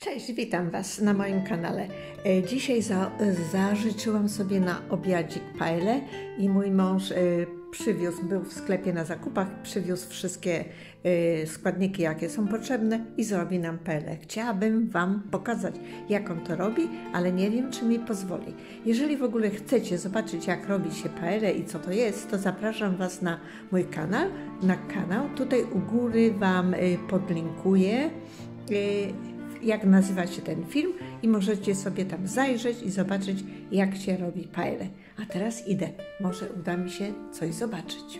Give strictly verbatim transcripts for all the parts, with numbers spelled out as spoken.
Cześć, witam Was na moim kanale. Dzisiaj za, zażyczyłam sobie na obiadzik paelle i mój mąż przywiózł, był w sklepie na zakupach, przywiózł wszystkie składniki, jakie są potrzebne i zrobi nam paellę. Chciałabym Wam pokazać, jak on to robi, ale nie wiem, czy mi pozwoli. Jeżeli w ogóle chcecie zobaczyć, jak robi się paellę i co to jest, to zapraszam Was na mój kanał. Na kanał. Tutaj u góry Wam podlinkuję, jak nazywa się ten film i możecie sobie tam zajrzeć i zobaczyć, jak się robi paellę. A teraz idę, może uda mi się coś zobaczyć.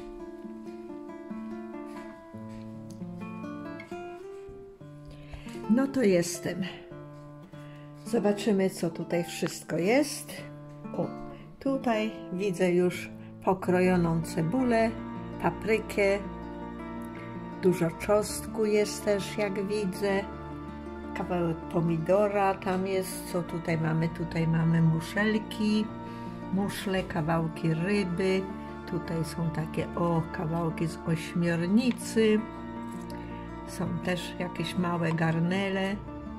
No to jestem. Zobaczymy, co tutaj wszystko jest. O, tutaj widzę już pokrojoną cebulę, paprykę, dużo czosnku jest też, jak widzę. Kawałek pomidora tam jest, co tutaj mamy? Tutaj mamy muszelki, muszle, kawałki ryby. Tutaj są takie, o, kawałki z ośmiornicy. Są też jakieś małe garnele.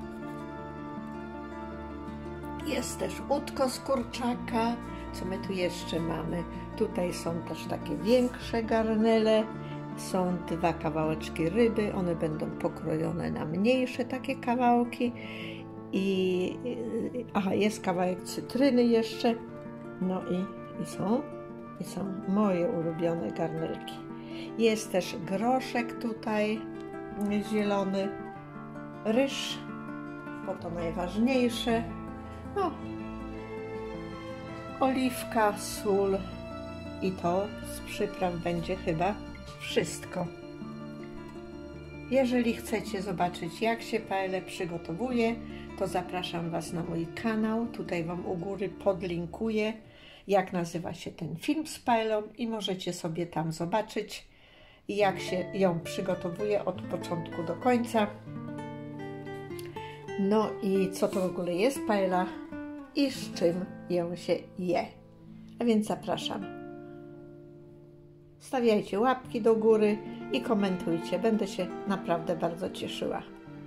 Jest też udko z kurczaka. Co my tu jeszcze mamy? Tutaj są też takie większe garnele. Są dwa kawałeczki ryby, one będą pokrojone na mniejsze takie kawałki i aha, jest kawałek cytryny jeszcze, no i, i są i są moje ulubione garnelki. Jest też groszek tutaj zielony, ryż, bo to najważniejsze, no, oliwka, sól i to z przypraw będzie chyba wszystko. Jeżeli chcecie zobaczyć, jak się paellę przygotowuje, to zapraszam Was na mój kanał. Tutaj Wam u góry podlinkuję, jak nazywa się ten film z paellą i możecie sobie tam zobaczyć, jak się ją przygotowuje od początku do końca. No i co to w ogóle jest paella i z czym ją się je. A więc zapraszam. Stawiajcie łapki do góry i komentujcie. Będę się naprawdę bardzo cieszyła.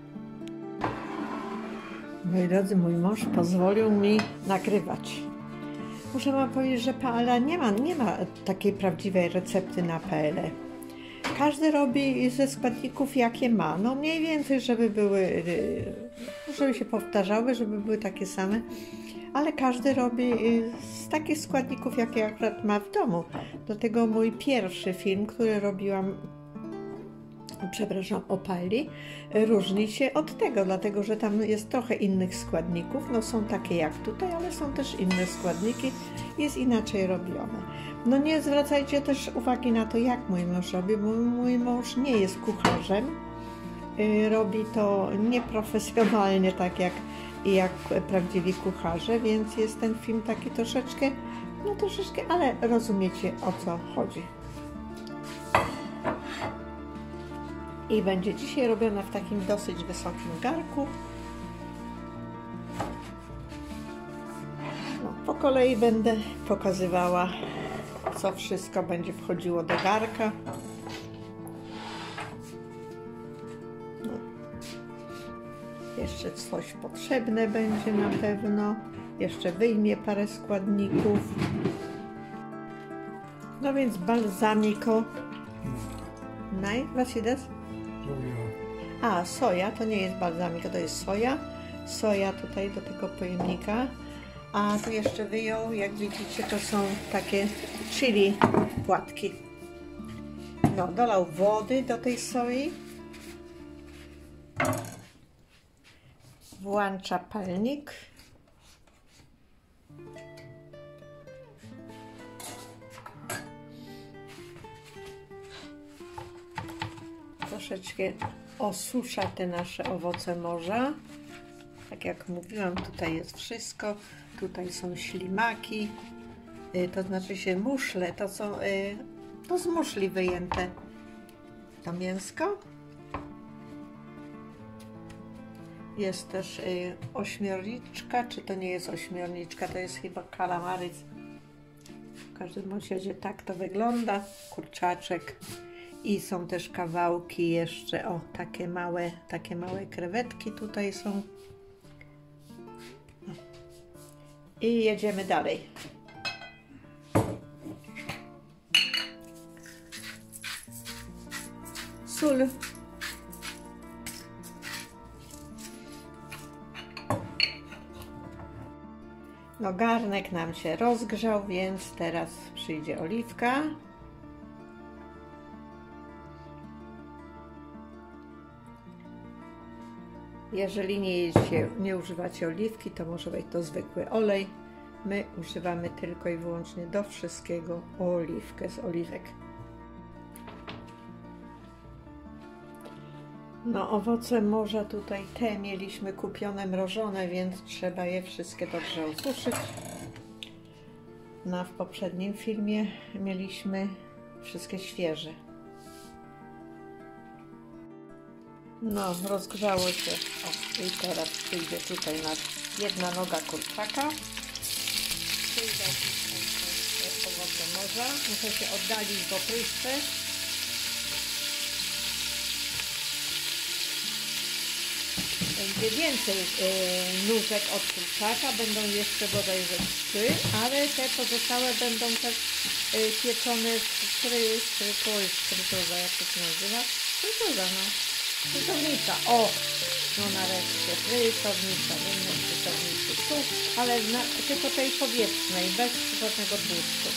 Moi drodzy, mój mąż pozwolił mi nagrywać. Muszę Wam powiedzieć, że paella nie ma, nie ma takiej prawdziwej recepty na paellę. Każdy robi ze składników, jakie ma. No mniej więcej, żeby były, żeby się powtarzały, żeby były takie same. Ale każdy robi z takich składników, jakie akurat ma w domu. Dlatego mój pierwszy film, który robiłam, przepraszam, o paelli, różni się od tego, dlatego że tam jest trochę innych składników. No są takie jak tutaj, ale są też inne składniki. Jest inaczej robione. No nie zwracajcie też uwagi na to, jak mój mąż robi, bo mój mąż nie jest kucharzem. Robi to nieprofesjonalnie, tak jak i jak prawdziwi kucharze, więc jest ten film taki troszeczkę, no troszeczkę, ale rozumiecie, o co chodzi. I będzie dzisiaj robiona w takim dosyć wysokim garku. No, po kolei będę pokazywała, co wszystko będzie wchodziło do garka. Jeszcze coś potrzebne będzie na pewno. Jeszcze wyjmie parę składników. No więc balsamico. Nein, was ist das? Soja. A, soja, to nie jest balsamico, to jest soja. Soja tutaj do tego pojemnika. A tu jeszcze wyjął, jak widzicie, to są takie chili płatki. No, dolał wody do tej soi. Włącza palnik. Troszeczkę osusza te nasze owoce morza. Tak jak mówiłam, tutaj jest wszystko. Tutaj są ślimaki, to znaczy się muszle. To są to z muszli wyjęte to mięsko. Jest też y, ośmiorniczka, czy to nie jest ośmiorniczka, to jest chyba kalamaryc. W każdym razie tak to wygląda, kurczaczek. I są też kawałki jeszcze, o, takie małe, takie małe krewetki tutaj są. I jedziemy dalej. Sól. No garnek nam się rozgrzał, więc teraz przyjdzie oliwka. Jeżeli nie, jecie, nie używacie oliwki, to może być to zwykły olej. My używamy tylko i wyłącznie do wszystkiego oliwkę z oliwek. No owoce morza tutaj te mieliśmy kupione mrożone, więc trzeba je wszystkie dobrze ususzyć. No w poprzednim filmie mieliśmy wszystkie świeże. No rozgrzało się. O, i teraz przyjdzie tutaj nas jedna noga kurczaka. Przyjdą tutaj owoce morza. Muszę się oddalić, bo pryszczę. Będzie więcej y, nóżek od kurczaka, będą jeszcze bodajże trzy, ale te pozostałe będą też y, pieczone w fry, fryko, frytoza, jak to się nazywa? Frytoza, no. Frytownica, o! No nareszcie, frytownica, będą frytownicy tu, ale na, tylko tej powietrznej, bez żadnego tłuszczu.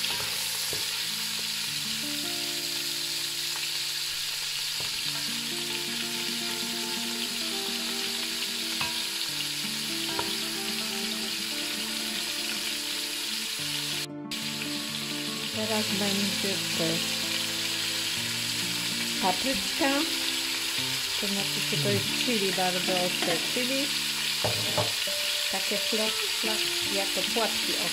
Teraz będzie też papryczka, to znaczy się to jest chili, bardzo ostre chili, takie flak, flak, jako płatki o.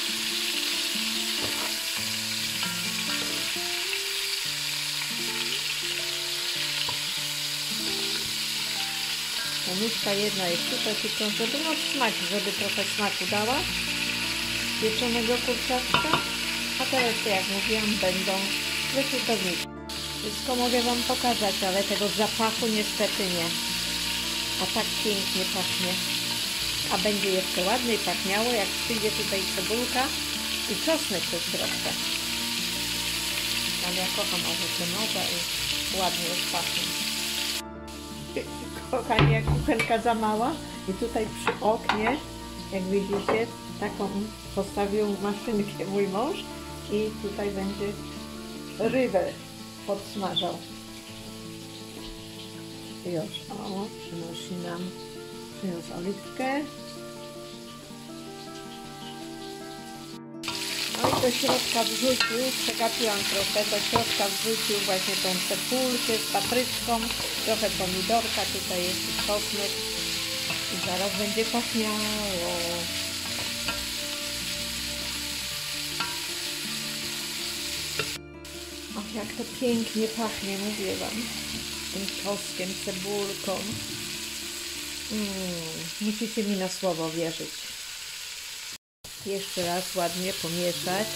Nóżka jedna jest tutaj, tylko żeby no smak, żeby trochę smaku dała pieczonego kurczaczka. A teraz, jak mówiłam, będą wyfrytownicy. Wszystko mogę Wam pokazać, ale tego zapachu niestety nie. A tak pięknie pachnie. A będzie jeszcze ładniej pachniało, jak przyjdzie tutaj cebulka i czosnek do środka. Ale ja kocham owoce morza i ładnie już pachnie. Kochani, jak kuchenka za mała i tutaj przy oknie, jak widzicie, taką postawił maszynkę mój mąż. I tutaj będzie rybę podsmażał. Już, o, przynosi nam, przyniósł oliwkę. No i do środka wrzucił, przegapiłam trochę, do środka wrzucił właśnie tą cebulkę z papryczką, trochę pomidorka, tutaj jest i czosnek. I zaraz będzie pachniało. Och, jak to pięknie pachnie, mówię Wam, tym czosnkiem, cebulką. Mm, musicie mi na słowo wierzyć. Jeszcze raz ładnie pomieszać.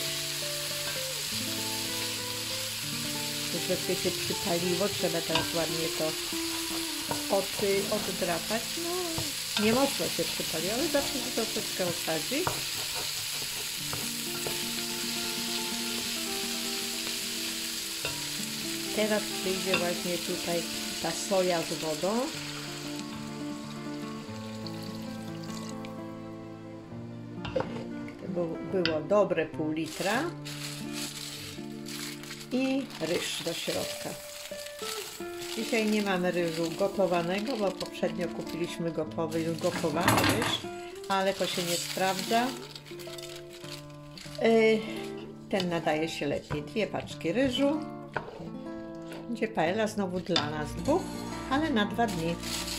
Troszeczkę się przypaliło, trzeba teraz ładnie to od, oddrapać. No, nie mocno się przypaliło, ale zawsze się troszeczkę osadzi. Teraz przyjdzie właśnie tutaj ta soja z wodą. To było dobre pół litra. I ryż do środka. Dzisiaj nie mamy ryżu gotowanego, bo poprzednio kupiliśmy gotowy, już gotowany ryż, ale to się nie sprawdza. Ten nadaje się lepiej. Dwie paczki ryżu. Będzie paella znowu dla nas dwóch, ale na dwa dni.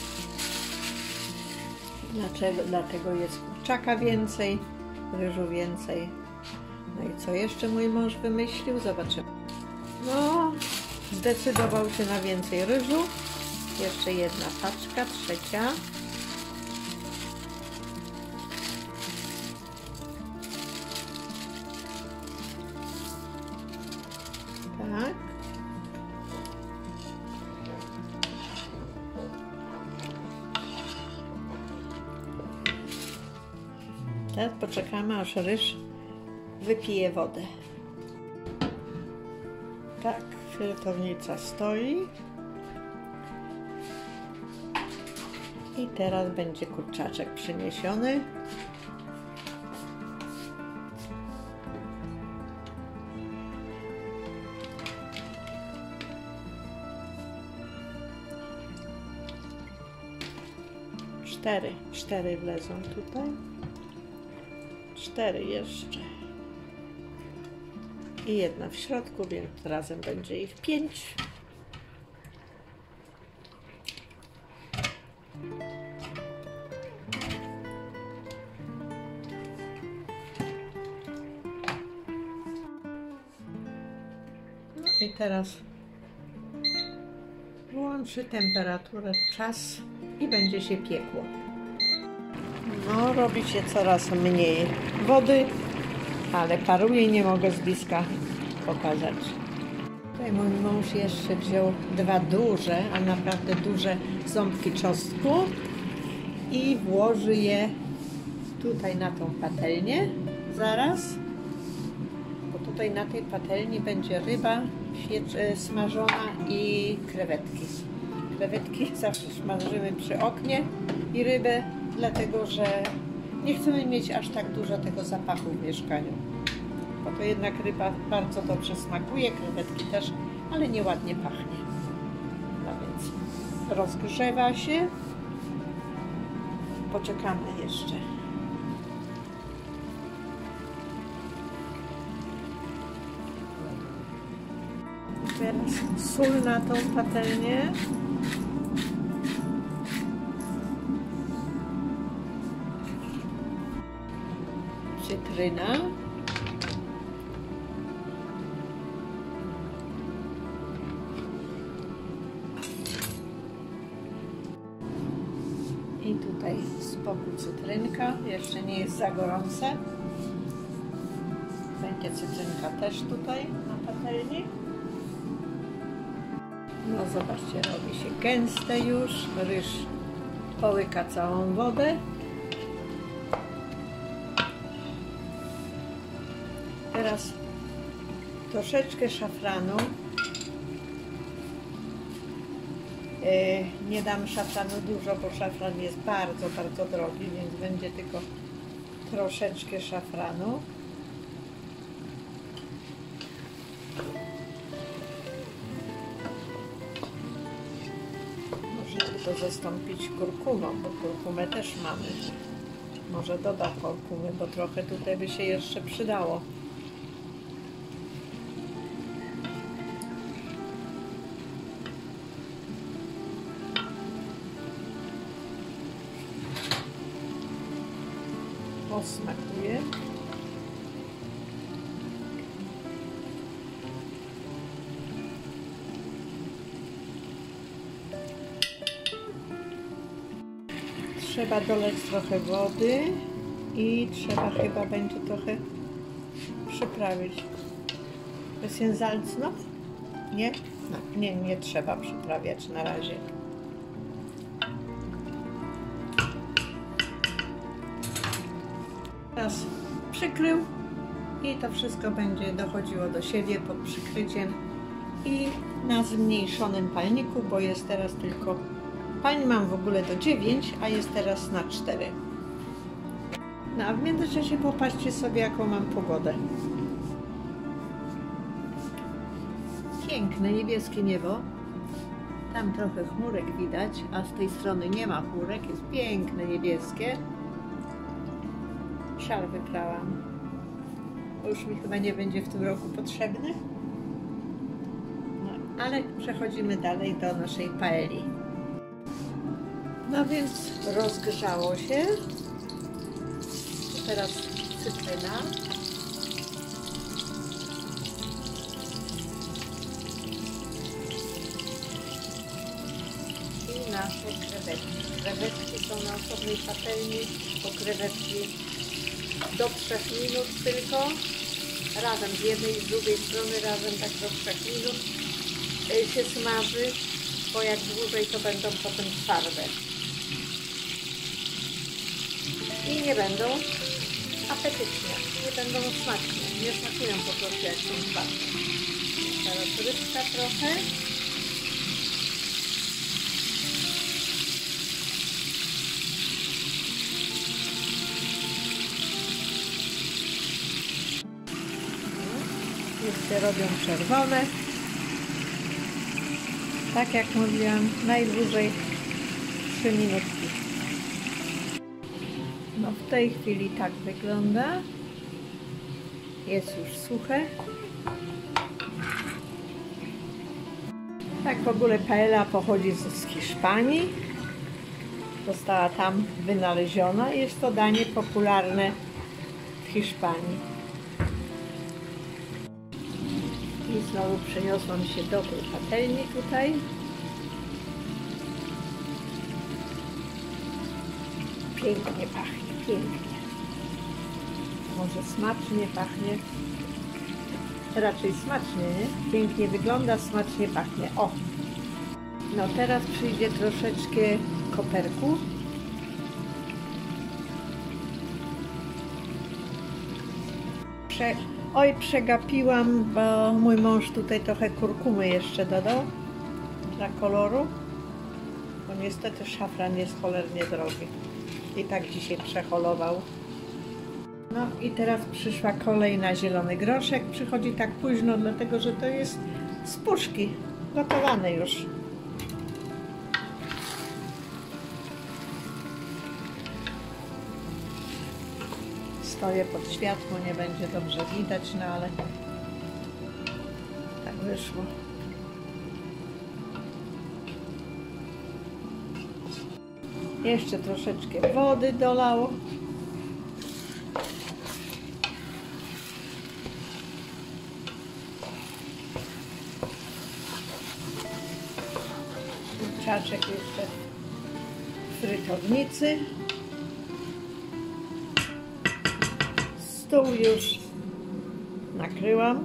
Dlaczego? Dlatego jest kurczaka więcej, ryżu więcej. No i co jeszcze mój mąż wymyślił? Zobaczymy. No, zdecydował się na więcej ryżu. Jeszcze jedna paczka, trzecia. Tak. Teraz poczekamy, aż ryż wypije wodę. Tak, filetownica stoi. I teraz będzie kurczaczek przyniesiony. Cztery, cztery wlezą tutaj. Cztery jeszcze. I jedna w środku, więc razem będzie ich pięć. No i teraz włączy temperaturę, czas i będzie się piekło. No, robi się coraz mniej wody, ale paruje i nie mogę z bliska pokazać. Tutaj mój mąż jeszcze wziął dwa duże, a naprawdę duże ząbki czosnku i włoży je tutaj na tą patelnię zaraz, bo tutaj na tej patelni będzie ryba smażona i krewetki. Krewetki zawsze smażymy przy oknie i rybę, dlatego że nie chcemy mieć aż tak dużo tego zapachu w mieszkaniu. Bo to jednak ryba bardzo dobrze smakuje, krewetki też, ale nieładnie pachnie. No więc rozgrzewa się. Poczekamy jeszcze. Teraz sól na tą patelnię. Cytryna. I tutaj z boku cytrynka. Jeszcze nie jest za gorące. Będzie cytrynka też tutaj na patelni. No zobaczcie, robi się gęste już. Ryż połyka całą wodę. Teraz troszeczkę szafranu. Yy, nie dam szafranu dużo, bo szafran jest bardzo, bardzo drogi, więc będzie tylko troszeczkę szafranu. Można tylko zastąpić kurkumą, bo kurkumę też mamy. Może doda kurkumy, bo trochę tutaj by się jeszcze przydało. Posmakuje. Trzeba doleć trochę wody i trzeba chyba będzie trochę przyprawić. Bisschen Salz noch? Nie? No, nie, nie trzeba przyprawiać na razie. Teraz przykrył i to wszystko będzie dochodziło do siebie pod przykryciem i na zmniejszonym palniku, bo jest teraz tylko, pań mam w ogóle do dziewięć, a jest teraz na cztery. No a w międzyczasie popatrzcie sobie, jaką mam pogodę. Piękne niebieskie niebo. Tam trochę chmurek widać, a z tej strony nie ma chmurek, jest piękne niebieskie. Szal wyprałam, bo już mi chyba nie będzie w tym roku potrzebny. No, ale przechodzimy dalej do naszej paeli. No więc rozgrzało się. Teraz cytryna. I nasze krewetki. Krewetki są na osobnej patelni, bo krewetki do trzech minut tylko, razem z jednej i z drugiej strony, razem tak do trzech minut się smaży, bo jak dłużej to będą potem twarde. I nie będą apetycznie, nie będą smaczne, nie smakują po prostu jak są twarde. Teraz rybka trochę. Już się robią czerwone. Tak jak mówiłam, najdłużej trzy minutki. No w tej chwili tak wygląda. Jest już suche. Tak w ogóle paella pochodzi z Hiszpanii. Została tam wynaleziona. Jest to danie popularne w Hiszpanii. I znowu przeniosłam się do tej patelni tutaj. Pięknie pachnie, pięknie. Może smacznie pachnie. Raczej smacznie, nie? Pięknie wygląda, smacznie pachnie. O! No teraz przyjdzie troszeczkę koperku. Prze Oj, przegapiłam, bo mój mąż tutaj trochę kurkumy jeszcze dodał dla koloru. Bo niestety szafran jest cholernie drogi. I tak dzisiaj przeholował. No i teraz przyszła kolej na zielony groszek. Przychodzi tak późno, dlatego że to jest z puszki, gotowane już. Stoję pod światło, nie będzie dobrze widać, no ale tak wyszło. Jeszcze troszeczkę wody dolało. Kurczaczek jeszcze w frytownicy. Stół już nakryłam.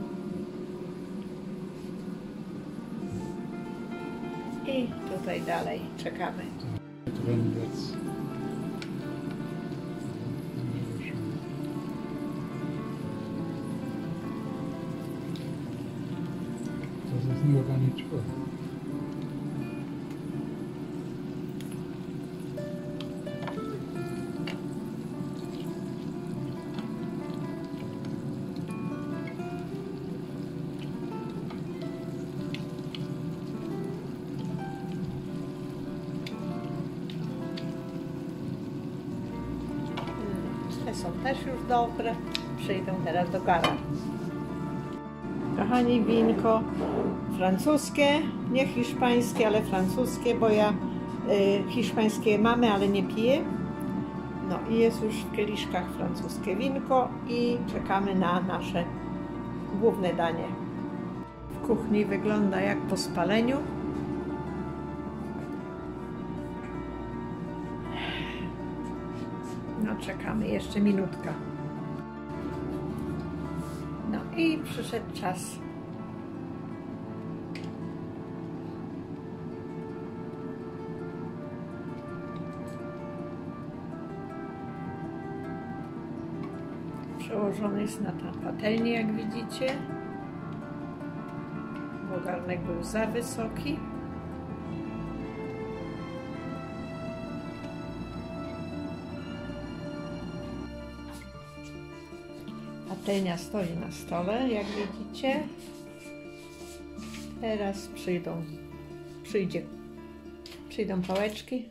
I tutaj dalej czekamy. Das ist nur Garnitur. Te są też już dobre. Przejdę teraz do gara. Kochani, winko francuskie, nie hiszpańskie, ale francuskie, bo ja y, hiszpańskie mamy, ale nie piję. No i jest już w kieliszkach francuskie winko i czekamy na nasze główne danie. W kuchni wygląda jak po spaleniu. No czekamy jeszcze minutka. No i przyszedł czas. Przełożony jest na tę patelnię, jak widzicie, bo garnek był za wysoki. Patelnia stoi na stole, jak widzicie. Teraz przyjdą, przyjdzie, przyjdą pałeczki.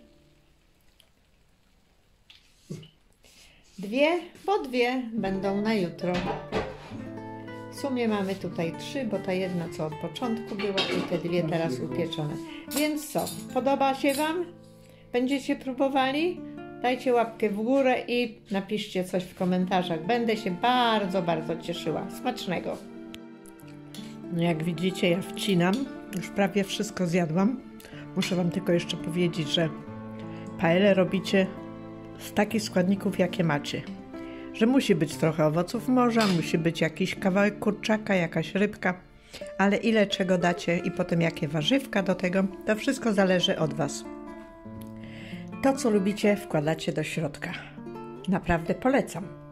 Dwie, bo dwie będą na jutro. W sumie mamy tutaj trzy, bo ta jedna co od początku była i te dwie teraz upieczone. Więc co, podoba się Wam? Będziecie próbowali? Dajcie łapkę w górę i napiszcie coś w komentarzach. Będę się bardzo, bardzo cieszyła. Smacznego! No jak widzicie, ja wcinam. Już prawie wszystko zjadłam. Muszę Wam tylko jeszcze powiedzieć, że paellę robicie z takich składników, jakie macie. Że musi być trochę owoców morza, musi być jakiś kawałek kurczaka, jakaś rybka, ale ile czego dacie i potem jakie warzywka do tego, to wszystko zależy od Was. To, co lubicie, wkładacie do środka. Naprawdę polecam.